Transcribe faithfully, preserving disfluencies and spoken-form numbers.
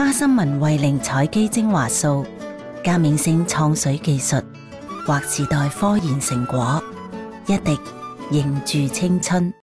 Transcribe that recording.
花心文慧靈彩肌精華素，加冕性創水技術，劃時代科研成果，一滴凝住青春。